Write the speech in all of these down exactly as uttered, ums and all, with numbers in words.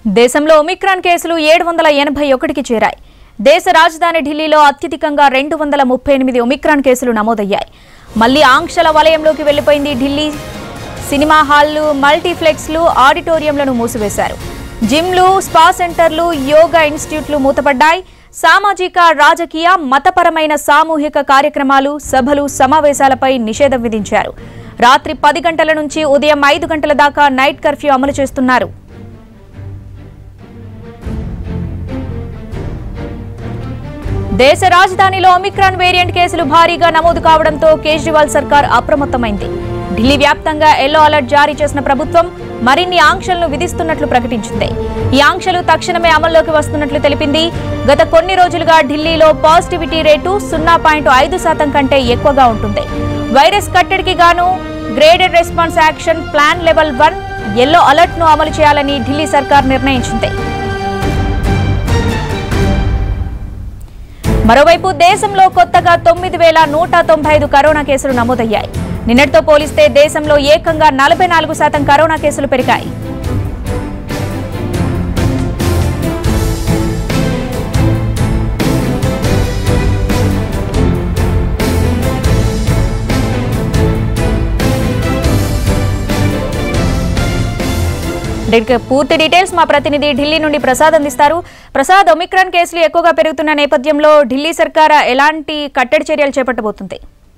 దేశంలో ఒమిక్రాన్ కేసులు ఏడు వందల ఎనభై ఒకటికి చేరాయి. దేశ రాజధాని ఢిల్లీలో అత్యధికంగా రెండు వందల ముప్పై ఎనిమిది ఒమిక్రాన్ కేసులు నమోదయ్యాయి. మళ్లీ ఆంక్షల వలయంలోకి వెళ్లిపోయింది ఢిల్లీ. సినిమా హాళ్లు, మల్టీప్లెక్స్లు, ఆడిటోరియంలను మూసివేశారు. జిమ్లు, స్పా సెంటర్లు, యోగా ఇన్స్టిట్యూట్లు మూతపడ్డాయి. సామాజిక, రాజకీయ, మతపరమైన సామూహిక కార్యక్రమాలు, సభలు, సమావేశాలపై నిషేధం విధించారు. రాత్రి పది గంటల నుంచి ఉదయం ఐదు గంటల దాకా నైట్ కర్ఫ్యూ అమలు చేస్తున్నారు. దేశ రాజధానిలో ఒమిక్రాన్ వేరియంట్ కేసులు భారీగా నమోదు కావడంతో కేజ్రీవాల్ సర్కార్ అప్రమత్తమైంది. ఢిల్లీ వ్యాప్తంగా ఎల్లో అలర్ట్ జారీ చేసిన ప్రభుత్వం మరిన్ని ఆంక్షలను విధిస్తున్నట్లు ప్రకటించింది. ఈ ఆంక్షలు తక్షణమే అమల్లోకి వస్తున్నట్లు తెలిపింది. గత కొన్ని రోజులుగా ఢిల్లీలో పాజిటివిటీ రేటు సున్నా పాయింట్ ఐదు శాతం కంటే ఎక్కువగా ఉంటుంది. వైరస్ కట్టడికి గాను graded response action plan level one yellow alert ను అమలు చేయాలని ఢిల్లీ సర్కార్ నిర్ణయించింది. మరోవైపు దేశంలో కొత్తగా తొమ్మిది వేల నూట తొంభై ఐదు కరోనా కేసులు నమోదయ్యాయి. నిన్నటితో పోలిస్తే దేశంలో ఏకంగా నలభై నాలుగు శాతం కరోనా కేసులు పెరిగాయి. పూర్తి డీటెయిల్స్ మా ప్రతినిధి ఢిల్లీ నుండి ప్రసాద్ అందిస్తారు. ప్రసాద్, ఒమిక్రాన్ కేసులు ఎక్కువగా పెరుగుతున్న నేపథ్యంలో ఢిల్లీ సర్కార్ ఎలాంటి కట్టడి చర్యలు చేపట్టబోతుంది?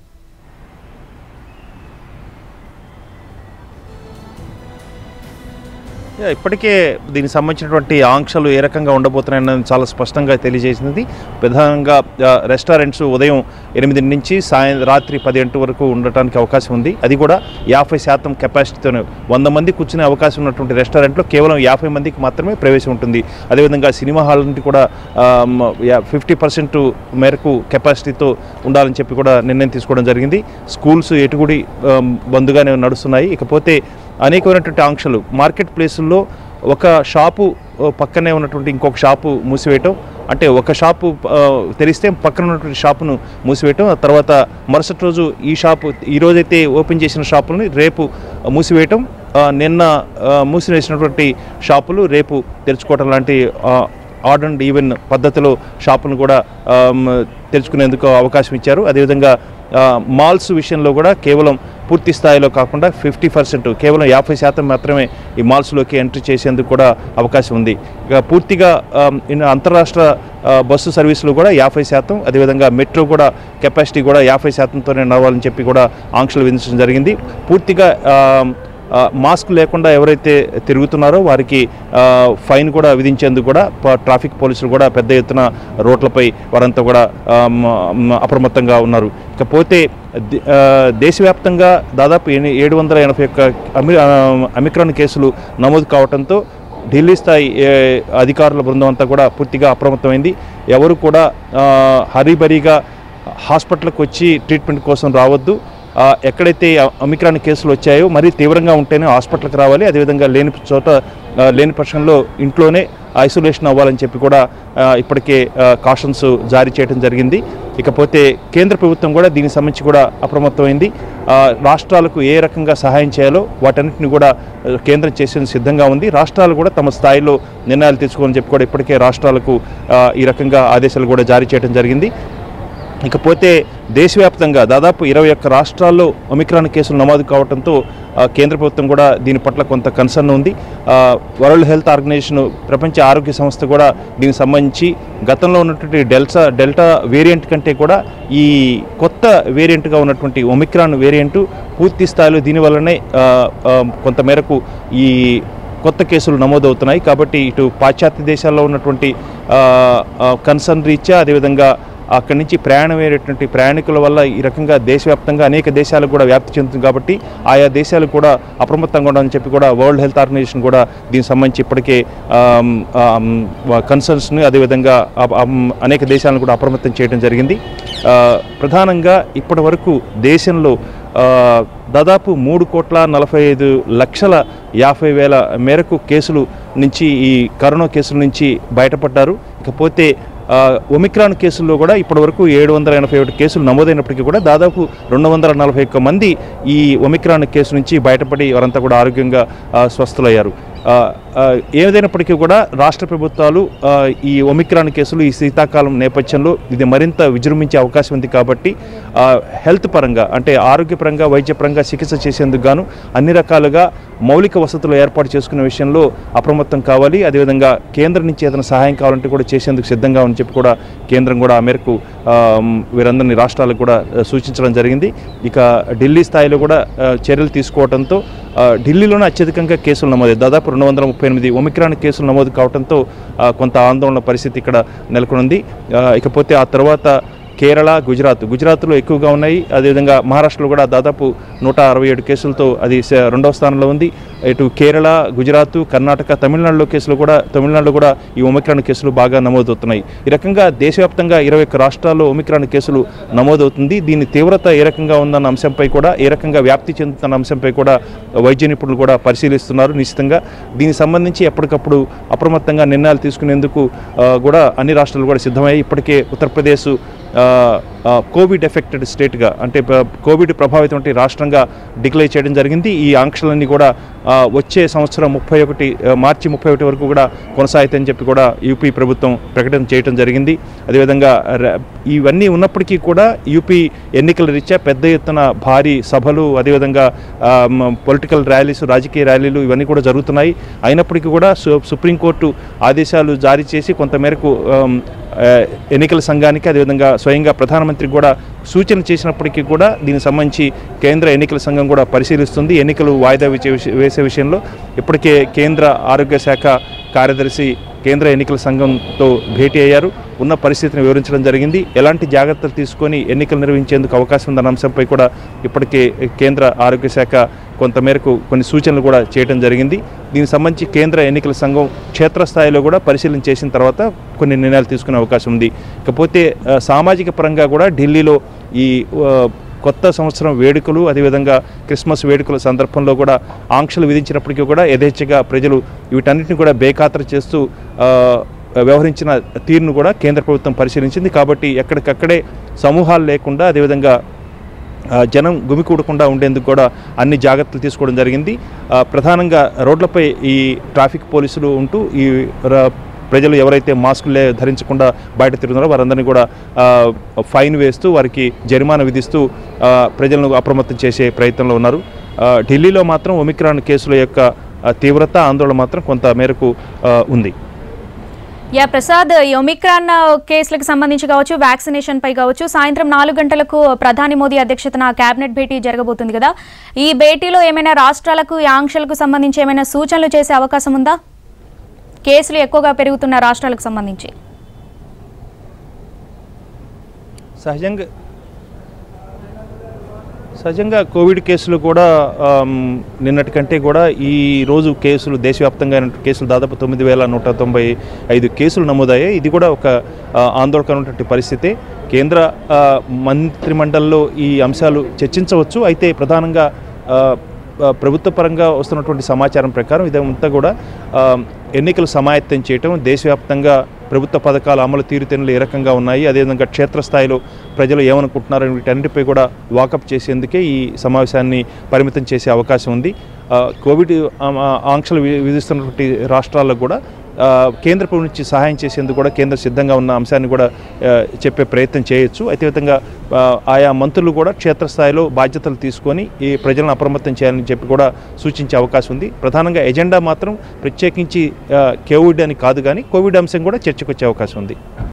ఇప్పటికే దీనికి సంబంధించినటువంటి ఆంక్షలు ఏ రకంగా ఉండబోతున్నాయని చాలా స్పష్టంగా తెలియజేసింది. ప్రధానంగా రెస్టారెంట్స్ ఉదయం ఎనిమిది నుంచి సాయం రాత్రి పది గంటల వరకు ఉండటానికి అవకాశం ఉంది. అది కూడా యాభై శాతం కెపాసిటీతోనే వంద మంది కూర్చునే అవకాశం ఉన్నటువంటి రెస్టారెంట్లో కేవలం యాభై మందికి మాత్రమే ప్రవేశం ఉంటుంది. అదేవిధంగా సినిమా హాల్ నుండి కూడా ఫిఫ్టీ పర్సెంట్ మేరకు కెపాసిటీతో ఉండాలని చెప్పి కూడా నిర్ణయం తీసుకోవడం జరిగింది. స్కూల్స్ ఎటుగుడి బంద్గానే నడుస్తున్నాయి. ఇకపోతే అనేకమైనటువంటి ఆంక్షలు మార్కెట్ ప్లేసుల్లో ఒక షాపు పక్కనే ఉన్నటువంటి ఇంకొక షాపు మూసివేయటం, అంటే ఒక షాపు తెరిస్తే పక్కన ఉన్నటువంటి షాపును మూసివేయటం, తర్వాత మరుసటి రోజు ఈ షాపు ఈరోజైతే ఓపెన్ చేసిన షాపులని రేపు మూసివేయటం, నిన్న మూసివేసినటువంటి షాపులు రేపు తెరుచుకోవటం లాంటి ఆడ్ అండ్ ఈవెన్ పద్ధతిలో షాపులను కూడా తెరుచుకునేందుకు అవకాశం ఇచ్చారు. అదేవిధంగా మాల్స్ విషయంలో కూడా కేవలం పూర్తి స్థాయిలో కాకుండా ఫిఫ్టీ పర్సెంట్ కేవలం యాభై శాతం మాత్రమే ఈ మాల్స్లోకి ఎంట్రీ చేసేందుకు కూడా అవకాశం ఉంది. ఇక పూర్తిగా అంతర్రాష్ట్ర బస్సు సర్వీసులు కూడా యాభై శాతం, అదేవిధంగా మెట్రో కూడా కెపాసిటీ కూడా యాభై శాతంతోనే నడవాలని చెప్పి కూడా ఆంక్షలు విధించడం జరిగింది. పూర్తిగా మాస్క్ లేకుండా ఎవరైతే తిరుగుతున్నారో వారికి ఫైన్ కూడా విధించేందుకు కూడా ట్రాఫిక్ పోలీసులు కూడా పెద్ద ఎత్తున రోడ్లపై వారంతా కూడా అప్రమత్తంగా ఉన్నారు. ఇకపోతే దేశవ్యాప్తంగా దాదాపు ఏడు వందల ఎనభై ఒక్క ఒమిక్రాన్ కేసులు నమోదు కావడంతో ఢిల్లీ స్థాయి అధికారుల బృందం అంతా కూడా పూర్తిగా అప్రమత్తమైంది. ఎవరు కూడా హరీబరీగా హాస్పిటల్కి వచ్చి ట్రీట్మెంట్ కోసం రావద్దు. ఎక్కడైతే ఒమిక్రాన్ కేసులు వచ్చాయో మరీ తీవ్రంగా ఉంటేనే హాస్పిటల్కి రావాలి. అదేవిధంగా లేని చోట లేని పక్షంలో ఇంట్లోనే ఐసోలేషన్ అవ్వాలని చెప్పి కూడా ఇప్పటికే కాషన్స్ జారీ చేయడం జరిగింది. ఇకపోతే కేంద్ర ప్రభుత్వం కూడా దీనికి సంబంధించి కూడా అప్రమత్తమైంది. రాష్ట్రాలకు ఏ రకంగా సహాయం చేయాలో వాటన్నిటిని కూడా కేంద్రం చేసేందుకు సిద్ధంగా ఉంది. రాష్ట్రాలు కూడా తమ స్థాయిలో నిర్ణయాలు తీసుకోవాలని చెప్పి కూడా ఇప్పటికే రాష్ట్రాలకు ఈ రకంగా ఆదేశాలు కూడా జారీ చేయడం జరిగింది. ఇకపోతే దేశవ్యాప్తంగా దాదాపు ఇరవై ఒక్క రాష్ట్రాల్లో ఒమిక్రాన్ కేసులు నమోదు కావడంతో కేంద్ర ప్రభుత్వం కూడా దీని పట్ల కొంత కన్సర్న్ ఉంది. వరల్డ్ హెల్త్ ఆర్గనైజేషన్, ప్రపంచ ఆరోగ్య సంస్థ కూడా దీనికి సంబంధించి గతంలో ఉన్నటువంటి డెల్టా డెల్టా వేరియంట్ కంటే కూడా ఈ కొత్త వేరియంట్గా ఉన్నటువంటి ఒమిక్రాన్ వేరియంట్ పూర్తి స్థాయిలో దీనివల్లనే కొంతమేరకు ఈ కొత్త కేసులు నమోదవుతున్నాయి. కాబట్టి ఇటు పాశ్చాత్య దేశాల్లో ఉన్నటువంటి కన్సర్న్ రీత్యా అదేవిధంగా అక్కడి నుంచి ప్రయాణమయ్యేటువంటి ప్రయాణికుల వల్ల ఈ రకంగా దేశవ్యాప్తంగా అనేక దేశాలకు కూడా వ్యాప్తి చెందుతుంది. కాబట్టి ఆయా దేశాలు కూడా అప్రమత్తంగా ఉండాలని చెప్పి కూడా వరల్డ్ హెల్త్ ఆర్గనైజేషన్ కూడా దీనికి సంబంధించి ఇప్పటికే కన్సర్న్స్ని అదేవిధంగా అనేక దేశాలను కూడా అప్రమత్తం చేయడం జరిగింది. ప్రధానంగా ఇప్పటి వరకు దేశంలో దాదాపు మూడు కోట్ల నలభై ఐదు లక్షల యాభై వేల మేరకు కేసులు నుంచి ఈ కరోనా కేసుల నుంచి బయటపడ్డారు. ఇకపోతే ఒమిక్రాన్ కేసుల్లో కూడా ఇప్పటివరకు ఏడు వందల ఎనభై ఒకటి కేసులు నమోదైనప్పటికీ కూడా దాదాపు రెండు వందల నలభై ఒక్క మంది ఈ ఒమిక్రాన్ కేసు నుంచి బయటపడి వారంతా కూడా ఆరోగ్యంగా స్వస్థులయ్యారు. ఏదైనప్పటికీ కూడా రాష్ట్ర ప్రభుత్వాలు ఈ ఒమిక్రాన్ కేసులు ఈ శీతాకాలం నేపథ్యంలో ఇది మరింత విజృంభించే అవకాశం ఉంది కాబట్టి హెల్త్ పరంగా అంటే ఆరోగ్యపరంగా వైద్యపరంగా చికిత్స చేసేందుకు గాను అన్ని రకాలుగా మౌలిక వసతులు ఏర్పాటు చేసుకునే విషయంలో అప్రమత్తం కావాలి. అదేవిధంగా కేంద్రం నుంచి ఏదైనా సహాయం కావాలంటే కూడా చేసేందుకు సిద్ధంగా అని చెప్పి కూడా కేంద్రం కూడా ఆ మేరకు వీరందరినీ రాష్ట్రాలకు కూడా సూచించడం జరిగింది. ఇక ఢిల్లీ స్థాయిలో కూడా చర్యలు తీసుకోవడంతో ఢిల్లీలోనే అత్యధికంగా కేసులు నమోదు దాదాపు రెండు వందల ముప్పై ఎనిమిది ఒమిక్రాన్ కేసులు నమోదు కావడంతో కొంత ఆందోళన పరిస్థితి ఇక్కడ నెలకొంది. ఇకపోతే ఆ తర్వాత కేరళ, గుజరాత్ గుజరాత్లో ఎక్కువగా ఉన్నాయి. అదేవిధంగా మహారాష్ట్రలో కూడా దాదాపు నూట అరవై ఏడు కేసులతో అది రెండవ స్థానంలో ఉంది. ఇటు కేరళ, గుజరాత్, కర్ణాటక, తమిళనాడులో కేసులు కూడా తమిళనాడులో కూడా ఈ ఒమిక్రాన్ కేసులు బాగా నమోదవుతున్నాయి. ఈ రకంగా దేశవ్యాప్తంగా ఇరవై ఒక్క రాష్ట్రాల్లో ఒమిక్రాన్ కేసులు నమోదవుతుంది. దీని తీవ్రత ఏ రకంగా ఉందన్న అంశంపై కూడా ఏ రకంగా వ్యాప్తి చెందుతున్న అంశంపై కూడా వైద్య నిపుణులు కూడా పరిశీలిస్తున్నారు. నిశ్చితంగా దీనికి సంబంధించి ఎప్పటికప్పుడు అప్రమత్తంగా నిర్ణయాలు తీసుకునేందుకు కూడా అన్ని రాష్ట్రాలు కూడా సిద్ధమయ్యాయి. ఇప్పటికే ఉత్తరప్రదేశ్ కోవిడ్ ఎఫెక్టెడ్ స్టేట్గా అంటే కోవిడ్ ప్రభావితం రాష్ట్రంగా డిక్లేర్ చేయడం జరిగింది. ఈ ఆంక్షలన్నీ కూడా వచ్చే సంవత్సరం ముప్పై ఒకటి మార్చి ముప్పై ఒకటి వరకు కూడా కొనసాగుతాయని చెప్పి కూడా యూపీ ప్రభుత్వం ప్రకటన చేయడం జరిగింది. అదేవిధంగా ఇవన్నీ ఉన్నప్పటికీ కూడా యూపీ ఎన్నికల రీత్యా పెద్ద ఎత్తున భారీ సభలు అదేవిధంగా పొలిటికల్ ర్యాలీస్ రాజకీయ ర్యాలీలు ఇవన్నీ కూడా జరుగుతున్నాయి. అయినప్పటికీ కూడా సుప్రీంకోర్టు ఆదేశాలు జారీ చేసి కొంతమేరకు ఎన్నికల సంఘానికి అదేవిధంగా స్వయంగా ప్రధానమంత్రికి కూడా సూచన చేసినప్పటికీ కూడా దీనికి సంబంధించి కేంద్ర ఎన్నికల సంఘం కూడా పరిశీలిస్తుంది. ఎన్నికలు వాయిదా వేసే విషయంలో ఇప్పటికే కేంద్ర ఆరోగ్య శాఖ కార్యదర్శి కేంద్ర ఎన్నికల సంఘంతో భేటీ అయ్యారు. ఉన్న పరిస్థితిని వివరించడం జరిగింది. ఎలాంటి జాగ్రత్తలు తీసుకొని ఎన్నికలు నిర్వహించేందుకు అవకాశం ఉందన్న అంశంపై కూడా ఇప్పటికే కేంద్ర ఆరోగ్య శాఖ కొంతమేరకు కొన్ని సూచనలు కూడా చేయడం జరిగింది. దీనికి సంబంధించి కేంద్ర ఎన్నికల సంఘం క్షేత్రస్థాయిలో కూడా పరిశీలన చేసిన తర్వాత కొన్ని నిర్ణయాలు తీసుకునే అవకాశం ఉంది. ఇకపోతే సామాజిక పరంగా కూడా ఢిల్లీలో ఈ కొత్త సంవత్సరం వేడుకలు అదేవిధంగా క్రిస్మస్ వేడుకల సందర్భంలో కూడా ఆంక్షలు విధించినప్పటికీ కూడా యథేచ్ఛగా ప్రజలు వీటన్నిటిని కూడా బేఖాతరు చేస్తూ వ్యవహరించిన తీరును కూడా కేంద్ర ప్రభుత్వం పరిశీలించింది. కాబట్టి ఎక్కడికక్కడే సమూహాలు లేకుండా అదేవిధంగా జనం గుమికూడకుండా ఉండేందుకు కూడా అన్ని జాగ్రత్తలు తీసుకోవడం జరిగింది. ప్రధానంగా రోడ్లపై ఈ ట్రాఫిక్ పోలీసులు ఉంటూ ఈ ప్రజలు ఎవరైతే మాస్కులు ధరించకుండా బయట తిరుగుతున్నారో వారందరినీ కూడా ఫైన్ వేస్తూ వారికి జరిమానా విధిస్తూ ప్రజలను అప్రమత్తం చేసే ప్రయత్నంలో ఉన్నారు. ఢిల్లీలో మాత్రం ఒమిక్రాన్ కేసుల యొక్క తీవ్రత ఆందోళన మాత్రం కొంత మేరకు ఉంది. యా ప్రసాద్, ఈ ఒమిక్రాన్ కేసులకు సంబంధించి కావచ్చు వ్యాక్సినేషన్ పై కావచ్చు సాయంత్రం నాలుగు గంటలకు ప్రధాని మోదీ అధ్యక్షతన కేబినెట్ భేటీ జరగబోతుంది కదా. ఈ భేటీలో ఏమైనా రాష్ట్రాలకు ఈ ఆంక్షలకు సంబంధించి ఏమైనా సూచనలు చేసే అవకాశం ఉందా? కేసులు ఎక్కువగా పెరుగుతున్న రాష్ట్రాలకు సంబంధించి సహజంగా సహజంగా కోవిడ్ కేసులు కూడా నిన్నటి కంటే కూడా ఈ రోజు కేసులు దేశవ్యాప్తంగా కేసులు దాదాపు తొమ్మిది వేల నూట తొంభై ఐదు కేసులు నమోదయ్యాయి. ఇది కూడా ఒక ఆందోళనకరమైనటువంటి పరిస్థితి. కేంద్ర మంత్రిమండలిలో ఈ అంశాలు చర్చించవచ్చు. అయితే ప్రధానంగా ప్రభుత్వ పరంగా వస్తున్నటువంటి సమాచారం ప్రకారం ఇదంతా కూడా ఎన్నికలు సమాయత్తం చేయటం, దేశవ్యాప్తంగా ప్రభుత్వ పథకాల అమలు తీరుతెన్నులు ఏ రకంగా ఉన్నాయి, అదేవిధంగా క్షేత్రస్థాయిలో ప్రజలు ఏమనుకుంటున్నారని వీటన్నిటిపై కూడా వాకప్ చేసేందుకే ఈ సమావేశాన్ని పరిమితం చేసే అవకాశం ఉంది. కోవిడ్ ఆంక్షలు విధిస్తున్నటువంటి రాష్ట్రాలకు కూడా కేంద్ర ప్రభుత్వం నుంచి సహాయం చేసేందుకు కూడా కేంద్ర సిద్ధంగా ఉన్న అంశాన్ని కూడా చెప్పే ప్రయత్నం చేయొచ్చు. అదేవిధంగా ఆయా మంత్రులు కూడా క్షేత్రస్థాయిలో బాధ్యతలు తీసుకొని ఈ ప్రజలను అప్రమత్తం చేయాలని చెప్పి కూడా సూచించే అవకాశం ఉంది. ప్రధానంగా ఎజెండా మాత్రం ప్రత్యేకించి కోవిడ్ అని కాదు కానీ కోవిడ్ అంశం కూడా చర్చకు వచ్చే అవకాశం ఉంది.